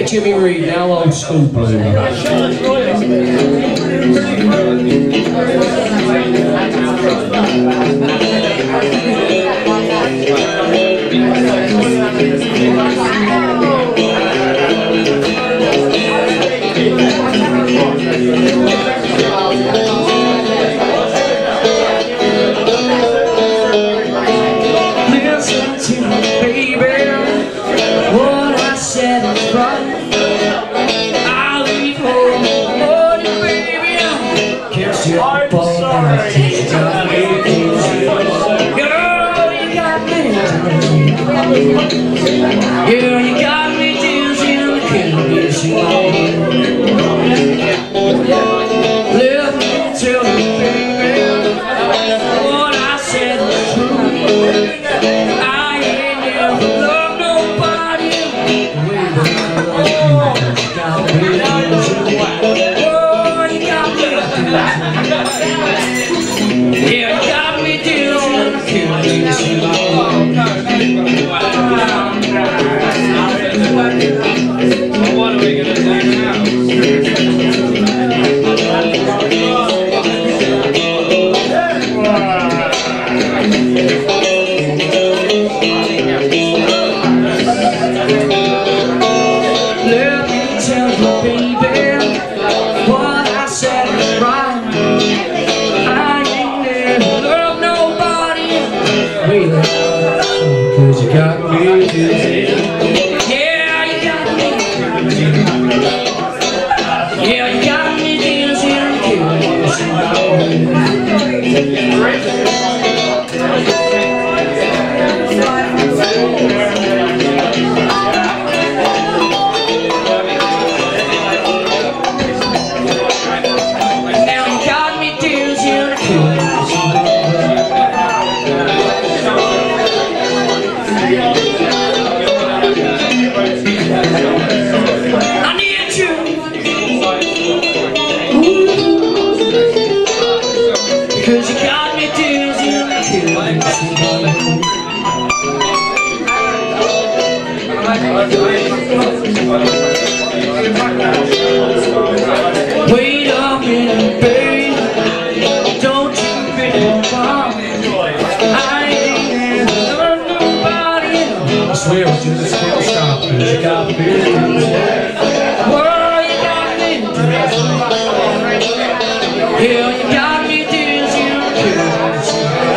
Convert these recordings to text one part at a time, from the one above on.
Jimmy Reed, now old school blue. Listen to me, baby. What I said is right. I'll leave home in the morning, baby. Kiss you up all night. You got me dizzy. Girl, you got me dizzy. Girl, you got me dizzy and I can't miss you all. Let me tell you, baby, what I said was true. I ain't never loved nobody the way that I love you. You got me dizzy. Oh, you got me dizzy. Yeah, you got me dizzy and I can't miss you all. What are we gonna do now? Let me tell you, baby, what I said is right. I ain't never loved nobody really, 'cause you got me dizzy. Yeah, you got me dizzy. Yeah, you got me dizzy and curious. I need you. Because you got me dizzy and wait a minute, babe. Don't you be involved. I ain't never loved nobody else. I swear it was just a still stop. Because you got me dizzy. Well, you got me dizzy. Yeah, you got me dizzy and curious.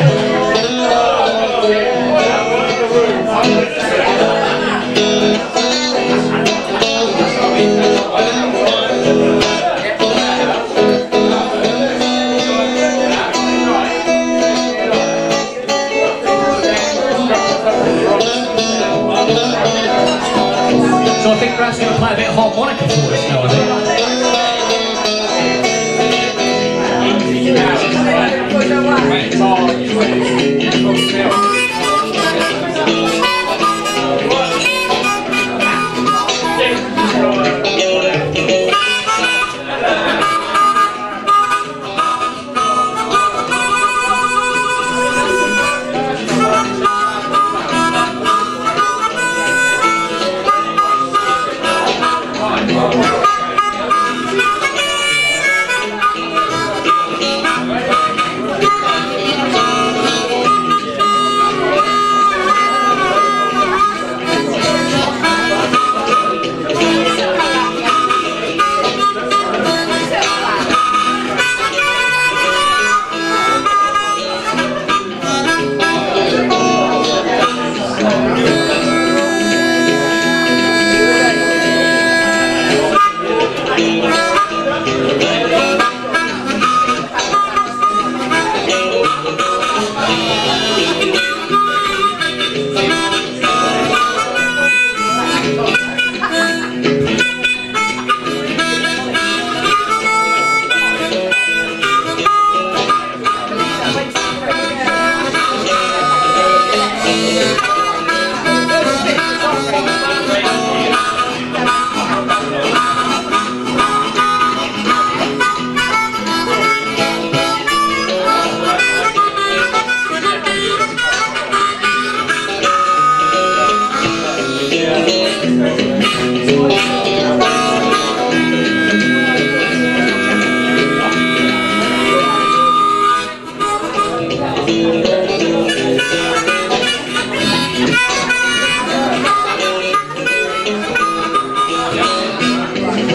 So I think Raff's going to play a bit of harmonica for us now, I think.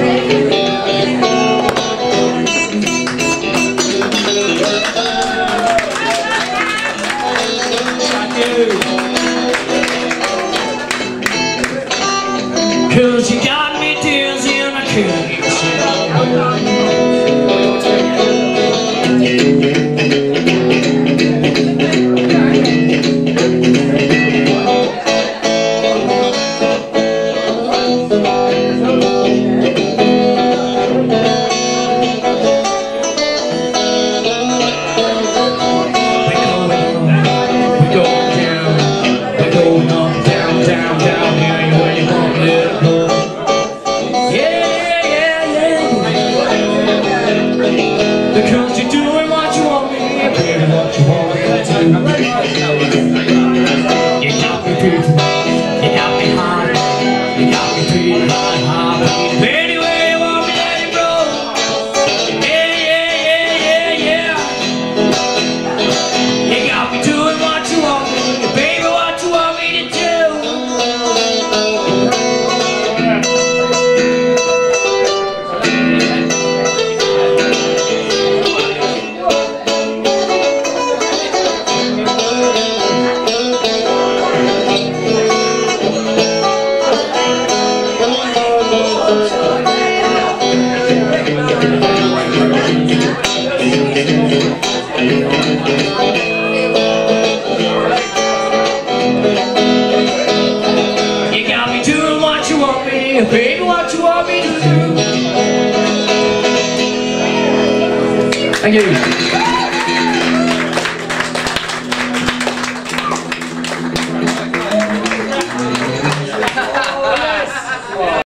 Cause you got me dizzy and I can't sit because you're doing what you want me, baby, what you want me to do. You got me beating, you got me hard, you got me beating hard, baby, where you want me, let it roll. Yeah. You got me doing what you want me, baby, what you want me to do. You got me doing what you want me, baby, what you want me to do. Thank you.